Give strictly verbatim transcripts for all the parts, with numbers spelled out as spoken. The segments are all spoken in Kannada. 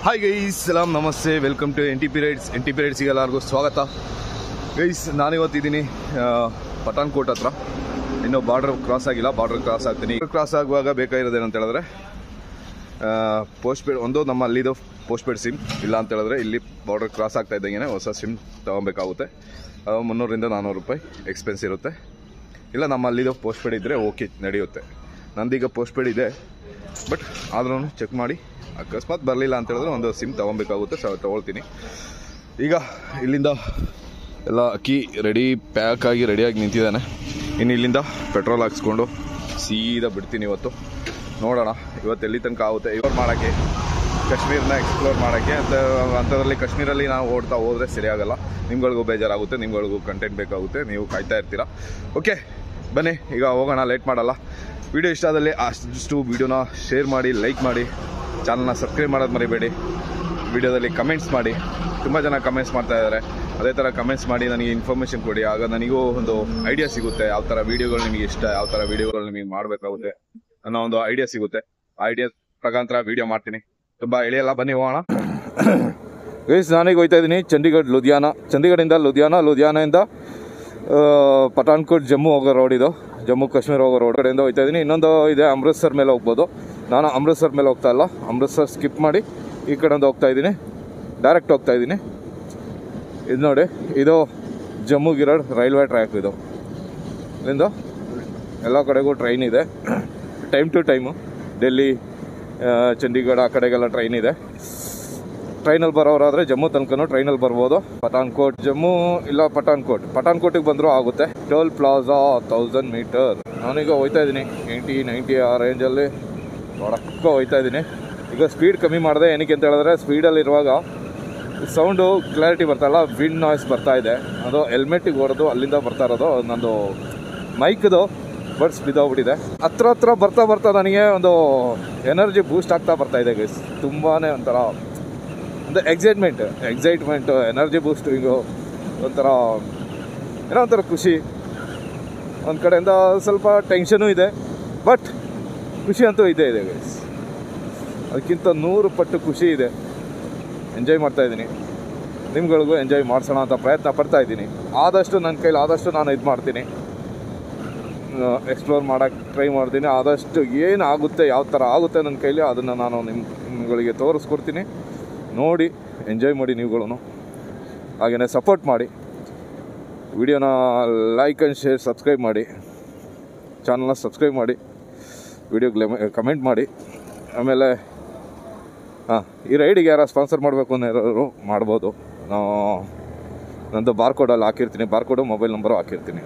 ಹಾಯ್ ಗೈಸ್, ಸಲಾಮ್, ನಮಸ್ತೆ, welcome to N T P rides. N T P ರೈಡ್ಸಿಗೆ ಎಲ್ಲರಿಗೂ ಸ್ವಾಗತ. ಗೈಸ್, ನಾನಿವತ್ತಿದ್ದೀನಿ ಪಠಾನ್ಕೋಟ್ ಹತ್ರ. ಇನ್ನೂ ಬಾರ್ಡ್ರ್ ಕ್ರಾಸ್ ಆಗಿಲ್ಲ, ಬಾರ್ಡ್ರ್ ಕ್ರಾಸ್ ಆಗ್ತೀನಿ. ಕ್ರಾಸ್ ಆಗುವಾಗ ಬೇಕಾಗಿರೋದೇನಂತ ಹೇಳಿದ್ರೆ ಪೋಸ್ಟ್ ಪೇಡ್ ಒಂದು, ನಮ್ಮ ಅಲ್ಲಿದು ಪೋಸ್ಟ್ ಪೇಡ್ ಸಿಮ್. ಇಲ್ಲ ಅಂತ ಹೇಳಿದ್ರೆ ಇಲ್ಲಿ ಬಾರ್ಡ್ರ್ ಕ್ರಾಸ್ ಆಗ್ತಾ ಇದ್ದಂಗೆ ಹೊಸ ಸಿಮ್ ತೊಗೊಬೇಕಾಗುತ್ತೆ. ಮುನ್ನೂರಿಂದ ನಾನ್ನೂರು ರೂಪಾಯಿ ಎಕ್ಸ್ಪೆನ್ಸ್ ಇರುತ್ತೆ. ಇಲ್ಲ ನಮ್ಮ ಅಲ್ಲಿದು ಪೋಸ್ಟ್ ಪೇಡ್ ಇದ್ದರೆ ಓಕೆ, ನಡೆಯುತ್ತೆ. ನಂದೀಗ ಪೋಸ್ಟ್ ಪೇಡ್ ಇದೆ, ಬಟ್ ಆದ್ರೂ ಚೆಕ್ ಮಾಡಿ, ಅಕಸ್ಮಾತ್ ಬರಲಿಲ್ಲ ಅಂತ ಹೇಳಿದ್ರೆ ಒಂದು ಸಿಮ್ ತೊಗೊಬೇಕಾಗುತ್ತೆ. ಸೊ ತೊಗೊಳ್ತೀನಿ. ಈಗ ಇಲ್ಲಿಂದ ಎಲ್ಲ ಅಕ್ಕಿ ರೆಡಿ ಪ್ಯಾಕ್ ಆಗಿ ರೆಡಿಯಾಗಿ ನಿಂತಿದ್ದಾನೆ. ಇನ್ನು ಇಲ್ಲಿಂದ ಪೆಟ್ರೋಲ್ ಹಾಕ್ಸ್ಕೊಂಡು ಸೀದಾ ಬಿಡ್ತೀನಿ. ಇವತ್ತು ನೋಡೋಣ ಇವತ್ತು ಎಲ್ಲಿ ತನಕ ಆಗುತ್ತೆ. ಎಕ್ಸ್ಪ್ಲೋರ್ ಮಾಡೋಕ್ಕೆ, ಕಾಶ್ಮೀರನ ಎಕ್ಸ್ಪ್ಲೋರ್ ಮಾಡೋಕ್ಕೆ ಅಂತ ಅಂಥದ್ರಲ್ಲಿ ಕಾಶ್ಮೀರಲ್ಲಿ ನಾವು ಓಡ್ತಾ ಹೋದರೆ ಸರಿಯಾಗಲ್ಲ. ನಿಮ್ಗಳಿಗೂ ಬೇಜಾರಾಗುತ್ತೆ, ನಿಮ್ಗಳಿಗೂ ಕಂಟೆಂಟ್ ಬೇಕಾಗುತ್ತೆ, ನೀವು ಕಾಯ್ತಾ ಇರ್ತೀರ. ಓಕೆ, ಬನ್ನಿ ಈಗ ಹೋಗೋಣ, ಲೇಟ್ ಮಾಡಲ್ಲ. ವಿಡಿಯೋ ಇಷ್ಟ ಆದಲ್ಲಿ ಅಷ್ಟು ವಿಡಿಯೋನ ಶೇರ್ ಮಾಡಿ, ಲೈಕ್ ಮಾಡಿ, ಚಾನಲ್ನ ಸಬ್ಸ್ಕ್ರೈಬ್ ಮಾಡೋದು ಮರಿಬೇಡಿ. ವಿಡಿಯೋದಲ್ಲಿ ಕಮೆಂಟ್ಸ್ ಮಾಡಿ, ತುಂಬ ಜನ ಕಮೆಂಟ್ಸ್ ಮಾಡ್ತಾ ಇದ್ದಾರೆ. ಅದೇ ಥರ ಕಮೆಂಟ್ಸ್ ಮಾಡಿ ನನಗೆ ಇನ್ಫಾರ್ಮೇಷನ್ ಕೊಡಿ. ಆಗ ನನಗೂ ಒಂದು ಐಡಿಯಾ ಸಿಗುತ್ತೆ, ಯಾವ ಥರ ವೀಡಿಯೋಗಳು ನಿಮಗೆ ಇಷ್ಟ, ಯಾವ ಥರ ವೀಡಿಯೋಗಳು ನಿಮಗೆ ಮಾಡಬೇಕಾಗುತ್ತೆ ಅನ್ನೋ ಒಂದು ಐಡಿಯಾ ಸಿಗುತ್ತೆ. ಆ ಐಡಿಯಾ ಪ್ರಕಾರ ವೀಡಿಯೋ ಮಾಡ್ತೀನಿ. ತುಂಬ ಎಳೆಯಲ್ಲ, ಬನ್ನಿ ಹೋಗೋಣ. ಗೈಸ್, ನಾನೀಗ ಹೋಗ್ತಾ ಇದ್ದೀನಿ ಚಂಡೀಗಢ ಲುಧಿಯಾನ. ಚಂಡೀಗಢದಿಂದ ಲುಧಿಯಾನ, ಲುಧಿಯಾನದಿಂದ ಪಠಾನ್ಕೋಟ್ ಜಮ್ಮು ಹೋಗೋ ರೋಡ್ ಇದು, ಜಮ್ಮು ಕಾಶ್ಮೀರ ಹೋಗೋ ರೋಡ್ ಕಡೆಯಿಂದ ಹೋಗ್ತಾ ಇದ್ದೀನಿ. ಇನ್ನೊಂದು ಇದೆ ಅಮೃತ್ಸರ್ ಮೇಲೆ ಹೋಗ್ಬೋದು. ನಾನು ಅಮೃತ್ಸರ್ ಮೇಲೆ ಹೋಗ್ತಾ ಇಲ್ಲ, ಅಮೃತ್ಸರ್ ಸ್ಕಿಪ್ ಮಾಡಿ ಈ ಕಡೆಯಿಂದ ಹೋಗ್ತಾ ಇದ್ದೀನಿ, ಡೈರೆಕ್ಟ್ ಹೋಗ್ತಾ ಇದ್ದೀನಿ. ಇದು ನೋಡಿ, ಇದು ಜಮ್ಮುಗಿರೋಡ್ ರೈಲ್ವೆ ಟ್ರ್ಯಾಕ್. ಇದು ಇಲ್ಲಿಂದ ಎಲ್ಲ ಕಡೆಗೂ ಟ್ರೈನ್ ಇದೆ, time to time. Delhi, Chandigarh ಆ ಕಡೆಗೆಲ್ಲ ಟ್ರೈನ್ ಇದೆ. ಟ್ರೈನಲ್ಲಿ ಬರೋರಾದರೆ ಜಮ್ಮು ತನಕನೂ ಟ್ರೈನಲ್ಲಿ ಬರ್ಬೋದು. ಪಠಾನ್ಕೋಟ್ ಜಮ್ಮು ಇಲ್ಲ ಪಠಾನ್ಕೋಟ್, ಪಠಾನ್ಕೋಟಿಗೆ ಬಂದರೂ ಆಗುತ್ತೆ. Toll plaza thousand meter. ನಾನೀಗ ಹೋಗ್ತಾ ಇದ್ದೀನಿ ಏಯ್ಟಿ ನೈಂಟಿ ಆ ರೇಂಜಲ್ಲಿ ಹೊಡಕ್ಕ ಹೋಗ್ತಾ ಇದ್ದೀನಿ. ಈಗ ಸ್ಪೀಡ್ ಕಮ್ಮಿ ಮಾಡಿದೆ. ಏನಕ್ಕೆ ಅಂತ ಹೇಳಿದ್ರೆ ಸ್ಪೀಡಲ್ಲಿರುವಾಗ ಸೌಂಡು ಕ್ಲಾರಿಟಿ ಬರ್ತಾಯಿಲ್ಲ, ವಿಂಡ್ ನಾಯ್ಸ್ ಬರ್ತಾ ಇದೆ. ಅದು ಹೆಲ್ಮೆಟ್ಟಿಗೆ ಹೊಡೆದು ಅಲ್ಲಿಂದ ಬರ್ತಾ ಇರೋದು. ನಂದು ಮೈಕ್ದು ಬಡ್ಸ್ ಬಿದ್ದೋಗ್ಬಿಟ್ಟಿದೆ. ಹತ್ರ ಹತ್ರ ಬರ್ತಾ ಬರ್ತಾ ನನಗೆ ಒಂದು ಎನರ್ಜಿ ಬೂಸ್ಟ್ ಆಗ್ತಾ ಬರ್ತಾ ಇದೆ ಗೈಸ್. ತುಂಬಾ ಒಂಥರ ಒಂದು ಎಕ್ಸೈಟ್ಮೆಂಟ್ ಎಕ್ಸೈಟ್ಮೆಂಟು ಎನರ್ಜಿ ಬೂಸ್ಟಿಂಗು, ಒಂಥರ ಏನೋ ಒಂಥರ ಖುಷಿ. ಒಂದು ಕಡೆಯಿಂದ ಸ್ವಲ್ಪ ಟೆನ್ಷನೂ ಇದೆ, ಬಟ್ ಖುಷಿ ಅಂತೂ ಇದೇ ಇದೆ ಗೈಸ್. ಅದಕ್ಕಿಂತ ನೂರು ಪಟ್ಟು ಖುಷಿ ಇದೆ. ಎಂಜಾಯ್ ಮಾಡ್ತಾಯಿದ್ದೀನಿ, ನಿಮ್ಗಳಿಗೂ ಎಂಜಾಯ್ ಮಾಡಿಸೋಣ ಅಂತ ಪ್ರಯತ್ನ ಪಡ್ತಾಯಿದ್ದೀನಿ. ಆದಷ್ಟು ನನ್ನ ಕೈಲಿ ಆದಷ್ಟು ನಾನು ಇದು ಮಾಡ್ತೀನಿ, ಎಕ್ಸ್ಪ್ಲೋರ್ ಮಾಡೋಕ್ಕೆ ಟ್ರೈ ಮಾಡ್ತೀನಿ. ಆದಷ್ಟು ಏನು ಆಗುತ್ತೆ, ಯಾವ ಥರ ಆಗುತ್ತೆ ನನ್ನ ಕೈಲಿ, ಅದನ್ನು ನಾನು ನಿಮ್ಮ ನಿಮ್ಗಳಿಗೆ ತೋರಿಸ್ಕೊಡ್ತೀನಿ. ನೋಡಿ ಎಂಜಾಯ್ ಮಾಡಿ ನೀವುಗಳನ್ನು. ಹಾಗೆಯೇ ಸಪೋರ್ಟ್ ಮಾಡಿ, ವಿಡಿಯೋನ ಲೈಕ್ ಆ್ಯಂಡ್ ಶೇರ್, ಸಬ್ಸ್ಕ್ರೈಬ್ ಮಾಡಿ, ಚಾನಲ್ನ ಸಬ್ಸ್ಕ್ರೈಬ್ ಮಾಡಿ, ವಿಡಿಯೋಗೆ ಕಮೆಂಟ್ ಮಾಡಿ. ಆಮೇಲೆ ಹಾಂ, ಈ ರೈಡಿಗೆ ಯಾರು ಸ್ಪಾನ್ಸರ್ ಮಾಡಬೇಕು ಅನ್ನೋರು ಮಾಡ್ಬೋದು. ನಾವು ನಂದು ಬಾರ್ಕೋಡಲ್ಲಿ ಹಾಕಿರ್ತೀನಿ, ಬಾರ್ಕೋಡು ಮೊಬೈಲ್ ನಂಬರು ಹಾಕಿರ್ತೀನಿ.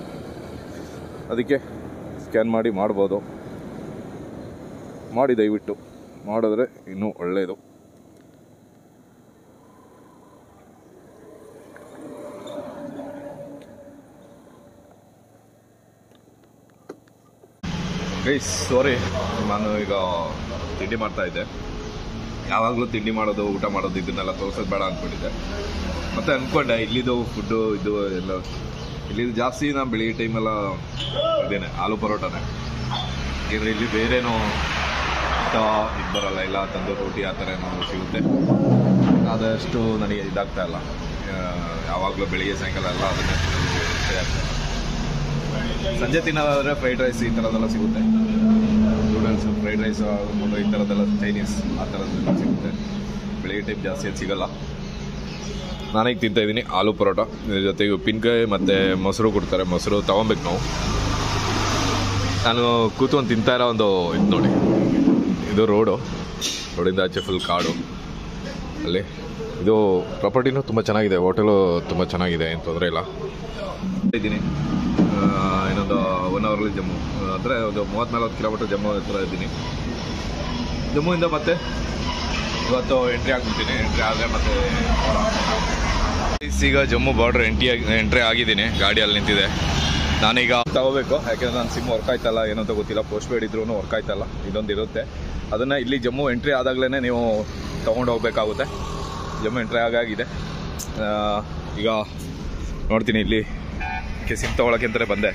ಅದಕ್ಕೆ ಸ್ಕ್ಯಾನ್ ಮಾಡಿ ಮಾಡ್ಬೋದು. ಮಾಡಿ ದಯವಿಟ್ಟು ಮಾಡಿದ್ರೆ ಇನ್ನೂ ಒಳ್ಳೆಯದು. ಗೈಸ್, ಸಾರಿ, ನಾನು ಈಗ ತಿಂಡಿ ಮಾಡ್ತಾಯಿದ್ದೆ. ಯಾವಾಗಲೂ ತಿಂಡಿ ಮಾಡೋದು, ಊಟ ಮಾಡೋದು, ಇದನ್ನೆಲ್ಲ ತೋರಿಸೋದು ಬೇಡ ಅಂದ್ಕೊಂಡಿದ್ದೆ. ಮತ್ತು ಅಂದ್ಕೊಂಡೆ ಇಲ್ಲಿದು ಫುಡ್ಡು ಇದು ಎಲ್ಲ ಇಲ್ಲಿದು ಜಾಸ್ತಿ. ನಾನು ಬೆಳಿಗ್ಗೆ ಟೈಮೆಲ್ಲ ಇದೇನೆ ಆಲೂ ಪರೋಟನೇ. ಯಾಕೆಂದರೆ ಇಲ್ಲಿ ಬೇರೇನೋ ಇದು ಬರೋಲ್ಲ, ಇಲ್ಲ ತಂದೂರಿ ರೋಟಿ ಆ ಥರ ಏನೋ ಸಿಗುತ್ತೆ. ಆದಷ್ಟು ನನಗೆ ಇದಾಗ್ತಾ ಇಲ್ಲ. ಯಾವಾಗಲೂ ಬೆಳಿಗ್ಗೆ ಸಾಯಂಕಾಲ ಎಲ್ಲ ಅದನ್ನೇ ಸರಿ ಆಗ್ತಾಯಿಲ್ಲ. ಸಂಜೆ ತಿನ್ನೋದಾದರೆ ಫ್ರೈಡ್ ರೈಸ್ ಈ ಥರದ್ದೆಲ್ಲ ಸಿಗುತ್ತೆ. ನೂಡಲ್ಸ್, ಫ್ರೈಡ್ ರೈಸ್ ಆಗ್ಬೋದು, ಈ ಥರದ್ದೆಲ್ಲ ಚೈನೀಸ್ ಆ ಥರದ್ದೆಲ್ಲ ಸಿಗುತ್ತೆ. ಬೆಳಿಗ್ಗೆ ಟೈಮ್ ಜಾಸ್ತಿ ಅದು ಸಿಗೋಲ್ಲ. ನಾನೀಗ ತಿಂತಾಯಿದ್ದೀನಿ ಆಲೂ ಪರೋಟ. ಇದ್ರ ಜೊತೆಗೆ ಉಪ್ಪಿನಕಾಯಿ ಮತ್ತು ಮೊಸರು ಕೊಡ್ತಾರೆ. ಮೊಸರು ತೊಗೊಬೇಕು ನಾವು. ನಾನು ಕೂತ್ಕೊಂಡು ತಿಂತಾ ಇರೋ ಒಂದು ಇದು ನೋಡಿ, ಇದು ರೋಡು. ರೋಡಿಂದ ಆಚೆ ಫುಲ್ ಕಾಡು. ಅಲ್ಲಿ ಇದು ಪ್ರಾಪರ್ಟಿನೂ ತುಂಬ ಚೆನ್ನಾಗಿದೆ, ಹೋಟೆಲು ತುಂಬ ಚೆನ್ನಾಗಿದೆ, ಏನು ತೊಂದರೆ ಇಲ್ಲ. ಇದ್ದೀನಿ ಇನ್ನೊಂದು ಒನ್ ಅವರಲ್ಲಿ ಜಮ್ಮು, ಅಂದರೆ ಒಂದು ಮೂವತ್ತು ನಲ್ವತ್ತು ಕಿಲೋಮೀಟರ್ ಜಮ್ಮು ಹತ್ರ ಇದ್ದೀನಿ. ಜಮ್ಮುವಿಂದ ಮತ್ತೆ ಇವತ್ತು ಎಂಟ್ರಿ ಆಗ್ಬಿಡ್ತೀನಿ. ಎಂಟ್ರಿ ಆದರೆ ಮತ್ತೆ ಈಗ ಜಮ್ಮು ಬಾರ್ಡ್ರ್ ಎಂಟ್ರಿ ಆಗಿ ಎಂಟ್ರಿ ಆಗಿದ್ದೀನಿ. ಗಾಡಿಯಲ್ಲಿ ನಿಂತಿದೆ. ನಾನೀಗ ತಗೋಬೇಕು, ಯಾಕೆಂದರೆ ನನ್ನ ಸಿಮ್ ವರ್ಕ್ ಆಯ್ತಲ್ಲ, ಏನೋ ಅಂತ ಗೊತ್ತಿಲ್ಲ. ಪೋಸ್ಟ್ ಪೇಡ್ ಇದ್ರೂ ವರ್ಕ್ ಆಯ್ತಲ್ಲ, ಇದೊಂದು ಇರುತ್ತೆ. ಅದನ್ನು ಇಲ್ಲಿ ಜಮ್ಮು ಎಂಟ್ರಿ ಆದಾಗಲೇ ನೀವು ತೊಗೊಂಡು ಹೋಗ್ಬೇಕಾಗುತ್ತೆ. ಜಮ್ಮು ಎಂಟ್ರಿ ಆಗಾಗಿದೆ. ಈಗ ನೋಡ್ತೀನಿ, ಇಲ್ಲಿ ಸಿಮ್ ತೊಗೊಳಕ್ಕೆ ಅಂತಲೇ ಬಂದೆ.